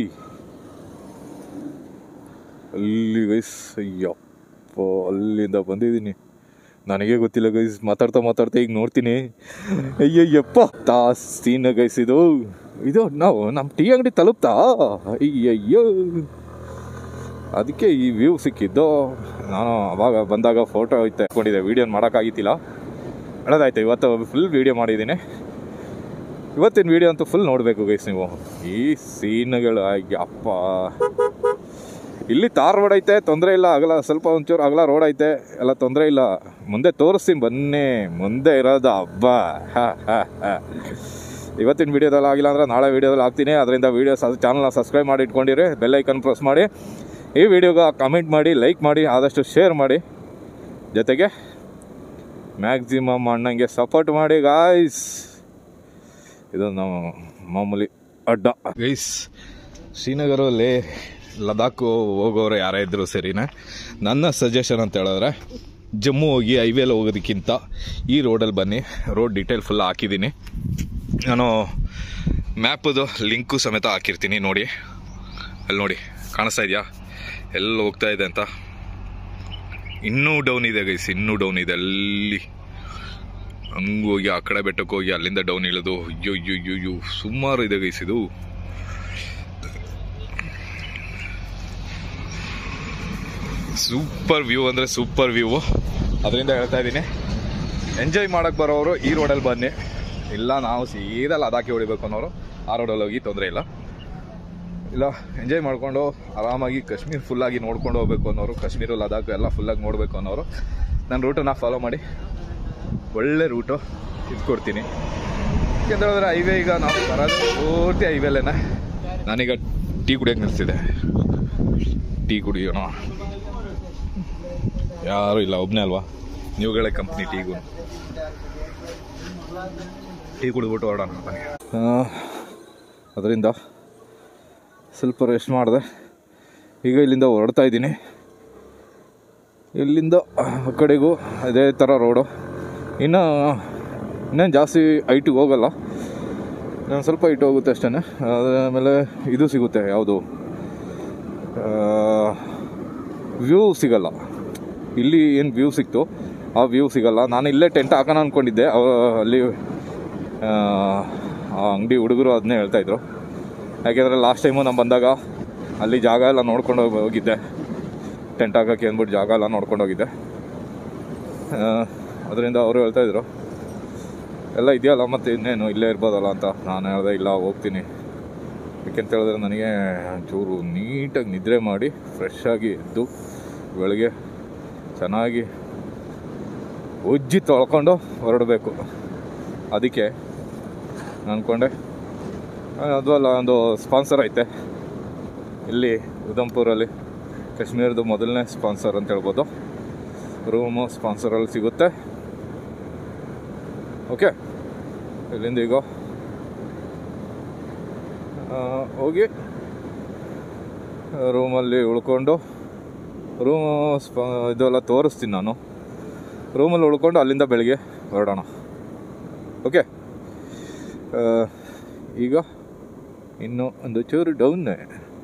ಅಲ್ಲಿ ಗೈಸ್, ಯಪ್ಪ ಅಲ್ಲಿಂದ ಬಂದಿದ್ದೀನಿ. ನನಗೆ ಗೊತ್ತಿಲ್ಲ ಗೈಸ್, ಮಾತಾಡ್ತಾ ಮಾತಾಡ್ತಾ ಈಗ ನೋಡ್ತೀನಿ. ಅಯ್ಯಯ್ಯಪ್ಪ ತಾ ಸೀನ್ ಗೈಸ್ ಇದು. ಇದು ನಾವು ನಮ್ಮ ಟೀ ಅಂಗಡಿ ತಲುಪ್ತಾ, ಅಯ್ಯಯ್ಯೋ ಅದಕ್ಕೆ ಈ ವ್ಯೂ ಸಿಕ್ಕಿದ್ದು. ನಾನು ಅವಾಗ ಬಂದಾಗ ಫೋಟೋ ಐತೆ ಹಾಕ್ಕೊಂಡಿದ್ದೆ, ವೀಡಿಯೋನ ಮಾಡೋಕ್ಕಾಗಿತ್ತಿಲ್ಲ. ಒಳ್ಳೆದಾಯ್ತು, ಇವತ್ತು ಫುಲ್ ವೀಡಿಯೋ ಮಾಡಿದ್ದೀನಿ. ಇವತ್ತಿನ ವೀಡಿಯೋ ಅಂತೂ ಫುಲ್ ನೋಡಬೇಕು ಗೈಸ್ ನೀವು. ಈ ಸೀನ್ಗಳು ಅಪ್ಪ, ಇಲ್ಲಿ ತಾರ್ ರೋಡ್ ಐತೆ, ತೊಂದರೆ ಇಲ್ಲ. ಅಗಲ ಸ್ವಲ್ಪ ಒಂಚೂರು ಅಗಲ ರೋಡ್ ಐತೆ, ಎಲ್ಲ ತೊಂದರೆ ಇಲ್ಲ. ಮುಂದೆ ತೋರಿಸ್ತೀನಿ ಬನ್ನಿ, ಮುಂದೆ ಇರೋದು ಹಬ್ಬ. ಹಾಂ ಹಾಂ ಹಾಂ ಇವತ್ತಿನ ವೀಡಿಯೋದಲ್ಲಿ ಆಗಿಲ್ಲ ಅಂದರೆ ನಾಳೆ ವೀಡಿಯೋದಲ್ಲಿ ಹಾಕ್ತೀನಿ. ಅದರಿಂದ ವೀಡಿಯೋ ಚಾನಲ್ನ ಸಬ್ಸ್ಕ್ರೈಬ್ ಮಾಡಿ ಇಟ್ಕೊಂಡಿರಿ, ಬೆಲ್ ಐಕನ್ ಪ್ರೆಸ್ ಮಾಡಿ, ಈ ವಿಡಿಯೋಗೆ ಕಮೆಂಟ್ ಮಾಡಿ, ಲೈಕ್ ಮಾಡಿ, ಆದಷ್ಟು ಶೇರ್ ಮಾಡಿ, ಜೊತೆಗೆ ಮ್ಯಾಕ್ಸಿಮಮ್ ಅಣ್ಣಂಗೆ ಸಪೋರ್ಟ್ ಮಾಡಿ ಗಾಯ್ಸ್. ಇದು ನಾವು ಮಾಮೂಲಿ ಅಡ್ಡ ಗೈಸ್. ಶ್ರೀನಗರಲ್ಲಿ ಲದಾಖು ಹೋಗೋರು ಯಾರೇ ಇದ್ದರೂ ಸರಿನೇ, ನನ್ನ ಸಜೆಷನ್ ಅಂತ ಹೇಳಿದ್ರೆ ಜಮ್ಮು ಹೋಗಿ ಹೈವೇಲಿ ಹೋಗೋದಕ್ಕಿಂತ ಈ ರೋಡಲ್ಲಿ ಬನ್ನಿ. ರೋಡ್ ಡೀಟೇಲ್ ಫುಲ್ ಹಾಕಿದ್ದೀನಿ ನಾನು, ಮ್ಯಾಪದು ಲಿಂಕು ಸಮೇತ ಹಾಕಿರ್ತೀನಿ ನೋಡಿ. ಅಲ್ಲಿ ನೋಡಿ ಕಾಣಿಸ್ತಾ ಇದೆಯಾ ಎಲ್ಲ ಹೋಗ್ತಾ ಇದೆ ಅಂತ. ಇನ್ನೂ ಡೌನ್ ಇದೆ ಗೈಸ್, ಇನ್ನೂ ಡೌನ್ ಇದೆ. ಅಲ್ಲಿ ಹಂಗೆ ಹೋಗಿ ಆ ಕಡೆ ಬೆಟ್ಟಕ್ಕೆ ಹೋಗಿ ಅಲ್ಲಿಂದ ಡೌನ್ ಇಳಿದು ಅಯ್ಯೋ ಅಯ್ಯೋ ಅಯ್ಯೋ ಸುಮಾರು ಇದೆ ಗೈಸ್ ಇದು. ಸೂಪರ್ ವ್ಯೂ ಅಂದರೆ ಸೂಪರ್ ವ್ಯೂ. ಅದರಿಂದ ಹೇಳ್ತಾ ಇದ್ದೀನಿ, ಎಂಜಾಯ್ ಮಾಡೋಕ್ಕೆ ಬರೋರು ಈ ರೋಡಲ್ಲಿ ಬನ್ನಿ. ಇಲ್ಲ ನಾವು ಸೀದಾ ಲದಾಖಿ ಹೊಡಿಬೇಕು ಅನ್ನೋರು ಆ ರೋಡಲ್ಲಿ ಹೋಗಿ ತೊಂದರೆ ಇಲ್ಲ. ಇಲ್ಲ ಎಂಜಾಯ್ ಮಾಡಿಕೊಂಡು ಆರಾಮಾಗಿ ಕಾಶ್ಮೀರ್ ಫುಲ್ಲಾಗಿ ನೋಡ್ಕೊಂಡು ಹೋಗ್ಬೇಕು ಅನ್ನೋರು, ಕಾಶ್ಮೀರ ಲದಾಖ್ ಎಲ್ಲ ಫುಲ್ಲಾಗಿ ನೋಡಬೇಕು ಅನ್ನೋರು ನನ್ನ ರೂಟನ್ನು ಫಾಲೋ ಮಾಡಿ. ಒಳ್ಳೆ ರೂಟು ಇಟ್ಕೊಡ್ತೀನಿ. ಯಾಕೆಂದ್ರೆ ಹೇಳಿದ್ರೆ ಹೈವೇ ಈಗ ನಾವು ಬರೋದು ಪೂರ್ತಿ ಹೈವೇಲೇನೆ. ನಾನೀಗ ಟೀ ಕುಡಿಯೋಕೆ ನಿಲ್ಸಿದೆ, ಟೀ ಕುಡಿಯೋಣ. ಯಾರೂ ಇಲ್ಲ, ಒಬ್ಬನೇ ಅಲ್ವಾ, ನೀವುಗಳೇ ಕಂಪ್ನಿ ಟೀಗೂ. ಟೀ ಕುಡಿದ್ಬಿಟ್ಟು ಹೊರಡೋಣ ಬನ್ನಿ. ಅದರಿಂದ ಸ್ವಲ್ಪ ರೆಸ್ಟ್ ಮಾಡಿದೆ. ಈಗ ಇಲ್ಲಿಂದ ಹೊರಡ್ತಾ ಇದ್ದೀನಿ. ಇಲ್ಲಿಂದ ಆ ಕಡೆಗೂ ಅದೇ ಥರ ರೋಡು. ಇನ್ನು ಇನ್ನೇನು ಜಾಸ್ತಿ ಹೈಟಿಗೆ ಹೋಗಲ್ಲ, ನಾನು ಸ್ವಲ್ಪ ಹೈಟ್ ಹೋಗುತ್ತೆ ಅಷ್ಟೇ. ಆಮೇಲೆ ಇದು ಸಿಗುತ್ತೆ, ಯಾವುದು ವ್ಯೂ ಸಿಗಲ್ಲ. ಇಲ್ಲಿ ಏನು ವ್ಯೂ ಸಿಕ್ತು ಆ ವ್ಯೂ ಸಿಗಲ್ಲ. ನಾನು ಇಲ್ಲೇ ಟೆಂಟ್ ಹಾಕೋಣ ಅಂದ್ಕೊಂಡಿದ್ದೆ. ಅಲ್ಲಿ ಆ ಅಂಗಡಿ ಹುಡುಗರು ಅದನ್ನೇ ಹೇಳ್ತಾಯಿದ್ರು. ಯಾಕೆಂದರೆ ಲಾಸ್ಟ್ ಟೈಮು ನಾನು ಬಂದಾಗ ಅಲ್ಲಿ ಜಾಗ ಎಲ್ಲ ನೋಡ್ಕೊಂಡು ಹೋಗಿದ್ದೆ, ಟೆಂಟ್ ಹಾಕೋಕ್ಕೆ ಅಂದ್ಬಿಟ್ಟು ಜಾಗ ಎಲ್ಲ ನೋಡ್ಕೊಂಡು ಹೋಗಿದ್ದೆ. ಅದರಿಂದ ಅವರು ಹೇಳ್ತಾಯಿದ್ರು ಎಲ್ಲ ಇದೆಯಲ್ಲ ಮತ್ತು ಇನ್ನೇನು ಇಲ್ಲೇ ಇರ್ಬೋದಲ್ಲ ಅಂತ. ನಾನು ಹೇಳಿದೆ ಇಲ್ಲ ಹೋಗ್ತೀನಿ. ಯಾಕೆಂತ ಹೇಳಿದ್ರೆ ನನಗೆ ಚೂರು ನೀಟಾಗಿ ನಿದ್ರೆ ಮಾಡಿ ಫ್ರೆಶ್ಶಾಗಿ ಎದ್ದು ಬೆಳಗ್ಗೆ ಚೆನ್ನಾಗಿ ಉಜ್ಜಿ ತೊಳ್ಕೊಂಡು ಹೊರಡಬೇಕು. ಅದಕ್ಕೆ ಅಂದ್ಕೊಂಡೆ. ಅದು ಅಲ್ಲ, ಒಂದು ಸ್ಪಾನ್ಸರ್ ಐತೆ ಇಲ್ಲಿ ಉಧಂಪುರಲ್ಲಿ, ಕಾಶ್ಮೀರದ ಮೊದಲನೇ ಸ್ಪಾನ್ಸರ್ ಅಂತ ಹೇಳ್ಬೋದು. ರೂಮು ಸ್ಪಾನ್ಸರಲ್ಲಿ ಸಿಗುತ್ತೆ. ಓಕೆ, ಇಲ್ಲಿಂದ ಈಗ ಹೋಗಿ ರೂಮಲ್ಲಿ ಉಳ್ಕೊಂಡು, ರೂಮು ಸ್ಪ ಇದೆಲ್ಲ ತೋರಿಸ್ತೀನಿ ನಾನು. ರೂಮಲ್ಲಿ ಉಳ್ಕೊಂಡು ಅಲ್ಲಿಂದ ಬೆಳಗ್ಗೆ ಹೊರಡೋಣ. ಓಕೆ, ಈಗ ಇನ್ನು ಒಂದು ಚೂರು ಡೌನ್ನೇ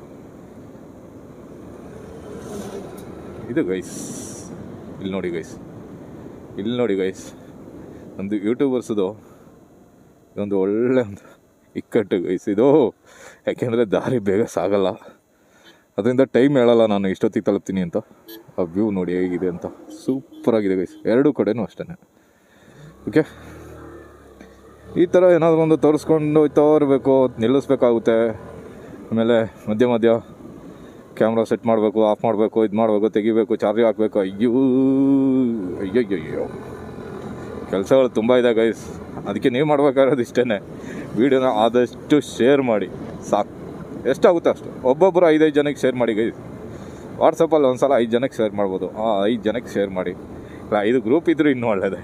ಇದು ಗೈಸ್. ಇಲ್ಲಿ ನೋಡಿ ಗೈಸ್, ಇಲ್ಲಿ ನೋಡಿ ಗೈಸ್, ಒಂದು ಯೂಟ್ಯೂಬರ್ಸದು ಇದೊಂದು ಒಳ್ಳೆ ಒಂದು ಇಕ್ಕಟ್ಟು ಗೈಸ್ ಇದು. ಯಾಕೆಂದರೆ ದಾರಿ ಬೇಗ ಸಾಗಲ್ಲ, ಅದರಿಂದ ಟೈಮ್ ಹೇಳಲ್ಲ ನಾನು ಇಷ್ಟೊತ್ತಿಗೆ ತಲುಪ್ತೀನಿ ಅಂತ. ಆ ವ್ಯೂ ನೋಡಿ ಹೇಗಿದೆ ಅಂತ, ಸೂಪರಾಗಿದೆ ಗೈಸ್, ಎರಡೂ ಕಡೆನೂ ಅಷ್ಟೇ. ಓಕೆ, ಈ ಥರ ಏನಾದರೂ ಒಂದು ತೋರಿಸ್ಕೊಂಡು ಹೋಗ್ತಾ ಇರಬೇಕು, ನಿಲ್ಲಿಸ್ಬೇಕಾಗುತ್ತೆ. ಆಮೇಲೆ ಮಧ್ಯ ಮಧ್ಯ ಕ್ಯಾಮ್ರಾ ಸೆಟ್ ಮಾಡಬೇಕು, ಆಫ್ ಮಾಡಬೇಕು, ಇದು ಮಾಡಬೇಕು, ತೆಗಿಬೇಕು, ಚಾರ್ಜ್ ಹಾಕಬೇಕು. ಅಯ್ಯೋ ಅಯ್ಯಯ್ಯೋ ಕೆಲಸಗಳು ತುಂಬ ಇದೆ ಗೈಸ್. ಅದಕ್ಕೆ ನೀವು ಮಾಡ್ಬೇಕಾಗಿರೋದು ಇಷ್ಟೇ, ವೀಡಿಯೋನ ಆದಷ್ಟು ಶೇರ್ ಮಾಡಿ ಸಾಕು. ಎಷ್ಟಾಗುತ್ತೆ ಅಷ್ಟು, ಒಬ್ಬೊಬ್ಬರು ಐದೈದು ಜನಕ್ಕೆ ಶೇರ್ ಮಾಡಿ ಗೈಸ್. ವಾಟ್ಸಪ್ಪಲ್ಲಿ ಒಂದು ಸಲ ಐದು ಜನಕ್ಕೆ ಶೇರ್ ಮಾಡ್ಬೋದು. ಆ ಐದು ಜನಕ್ಕೆ ಶೇರ್ ಮಾಡಿ. ಇಲ್ಲ ಐದು ಗ್ರೂಪ್ ಇದ್ದರೂ ಇನ್ನೂ ಒಳ್ಳೆಯದೇ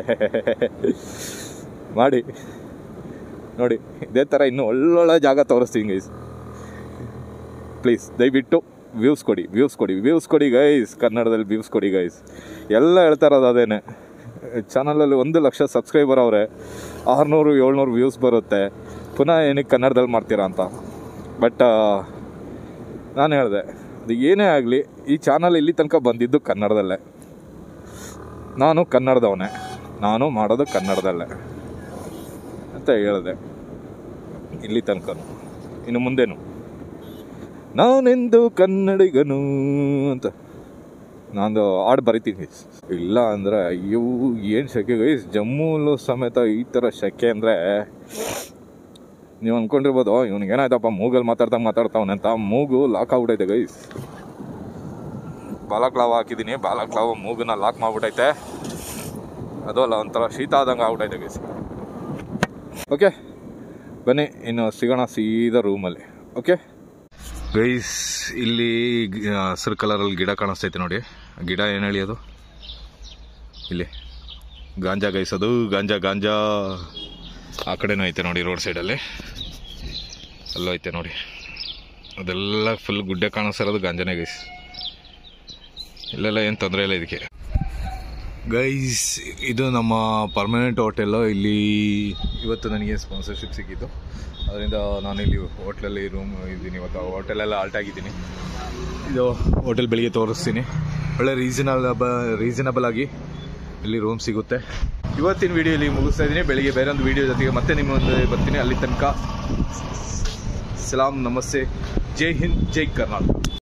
ಮಾಡಿ. ನೋಡಿ ಇದೇ ಥರ ಇನ್ನೂ ಒಳ್ಳೊಳ್ಳೆ ಜಾಗ ತೋರಿಸ್ತೀನಿ ಗೈಸ್. ಪ್ಲೀಸ್ ದಯವಿಟ್ಟು ವ್ಯೂಸ್ ಕೊಡಿ ವ್ಯೂಸ್ ಕೊಡಿ ವ್ಯೂಸ್ ಕೊಡಿ ಗೈಸ್, ಕನ್ನಡದಲ್ಲಿ ವ್ಯೂಸ್ ಕೊಡಿ ಗೈಸ್. ಎಲ್ಲ ಹೇಳ್ತಾ ಇರೋದು ಅದೇನೆ. ಚಾನಲಲ್ಲಿ ಒಂದು ಲಕ್ಷ ಸಬ್ಸ್ಕ್ರೈಬರ್ ಅವರೇ, ಆರುನೂರು ಏಳ್ನೂರು ವ್ಯೂಸ್ ಬರುತ್ತೆ, ಪುನಃ ಏನಕ್ಕೆ ಕನ್ನಡದಲ್ಲಿ ಮಾಡ್ತೀರಾ ಅಂತ. ಬಟ್ ನಾನು ಹೇಳಿದೆ, ಅದು ಏನೇ ಆಗಲಿ ಈ ಚಾನಲ್ ಇಲ್ಲಿ ತನಕ ಬಂದಿದ್ದು ಕನ್ನಡದಲ್ಲೇ. ನಾನು ಕನ್ನಡದವನೇ, ನಾನು ಮಾಡೋದು ಕನ್ನಡದಲ್ಲೇ ಅಂತ ಹೇಳಿದೆ ಇಲ್ಲಿ ತನಕ. ಇನ್ನು ಮುಂದೇನು ನಾನೆಂದು ಕನ್ನಡಿಗನು ಅಂತ ನಾನು ಹಾಡು ಬರಿತೀನಿ. ಇಲ್ಲ ಅಂದರೆ ಅಯ್ಯೋ ಏನು ಸೆಕೆ ಗೈಸ್, ಜಮ್ಮೂಲು ಸಮೇತ ಈ ಥರ ಸೆಕೆ ಅಂದರೆ ನೀವು ಅಂದ್ಕೊಂಡಿರ್ಬೋದು ಇವ್ನಿಗೆ ಏನಾಯ್ತಪ್ಪ ಮೂಗಲ್ಲಿ ಮಾತಾಡ್ತಾ ಮಾತಾಡ್ತಾವನೆ ಅಂತ. ಮೂಗು ಲಾಕ್ ಆಗ್ಬಿಟ್ಟೈತೆ ಗೈಸ್. ಬಾಲಕ್ಲಾವ್ ಹಾಕಿದ್ದೀನಿ, ಬಾಲಕ್ಲಾವ್ ಮೂಗನ್ನ ಲಾಕ್ ಮಾಡಿಬಿಟ್ಟೈತೆ. ಅದು ಅಲ್ಲ, ಒಂಥರ ಶೀತ ಆದಂಗೆ ಆಗ್ಬಿಟ್ಟೈತೆ ಗೈಸ್. ಓಕೆ ಬನ್ನಿ ಇನ್ನು ಸಿಗೋಣ ಸೀದಾ ರೂಮಲ್ಲಿ. ಓಕೆ ಗೈಸ್, ಇಲ್ಲಿ ಹಸಿರು ಕಲರಲ್ಲಿ ಗಿಡ ಕಾಣಿಸ್ತೈತೆ ನೋಡಿ. ಗಿಡ ಏನು ಹೇಳಿ ಅದು, ಇಲ್ಲಿ ಗಾಂಜಾ ಗೈಸ್, ಅದು ಗಾಂಜಾ ಗಾಂಜಾ ಆ ಕಡೆನೂ ಐತೆ ನೋಡಿ, ರೋಡ್ ಸೈಡಲ್ಲಿ ಅಲ್ಲೂ ಐತೆ ನೋಡಿ. ಅದೆಲ್ಲ ಫುಲ್ ಗುಡ್ಡೆ ಕಾಣಿಸ್ತಿರೋದು ಗಾಂಜಾನೇ ಗೈಸ್. ಇಲ್ಲೆಲ್ಲ ಏನು ತೊಂದರೆ ಇಲ್ಲ ಇದಕ್ಕೆ ಗೈಸ್. ಇದು ನಮ್ಮ ಪರ್ಮನೆಂಟ್ ಹೋಟೆಲ್ಲು. ಇಲ್ಲಿ ಇವತ್ತು ನನಗೆ ಸ್ಪಾನ್ಸರ್ಶಿಪ್ ಸಿಕ್ಕಿತ್ತು, ಅದರಿಂದ ನಾನಿಲ್ಲಿ ಹೋಟ್ಲಲ್ಲಿ ರೂಮ್ ಇದ್ದೀನಿ. ಇವತ್ತು ಹೋಟೆಲೆಲ್ಲ ಆಲ್ಟ್ ಆಗಿದ್ದೀನಿ. ಇದು ಹೋಟೆಲ್ ಬೆಳಿಗ್ಗೆ ತೋರಿಸ್ತೀನಿ. ಒಳ್ಳೆ ರೀಸನಬಲ್ ರೀಸನಬಲ್ ಆಗಿ ಇಲ್ಲಿ ರೂಮ್ ಸಿಗುತ್ತೆ. ಇವತ್ತಿನ ವೀಡಿಯೋ ಇಲ್ಲಿ ಮುಗಿಸ್ತಾ ಇದ್ದೀನಿ. ಬೆಳಿಗ್ಗೆ ಬೇರೆ ಒಂದು ವೀಡಿಯೋ ಜೊತೆಗೆ ಮತ್ತೆ ನಿಮ್ಮ ಮುಂದೆ ಬರ್ತೀನಿ. ಅಲ್ಲಿ ತನಕ ಸಲಾಂ, ನಮಸ್ತೆ, ಜೈ ಹಿಂದ್, ಜೈ ಕರ್ನಾಟಕ.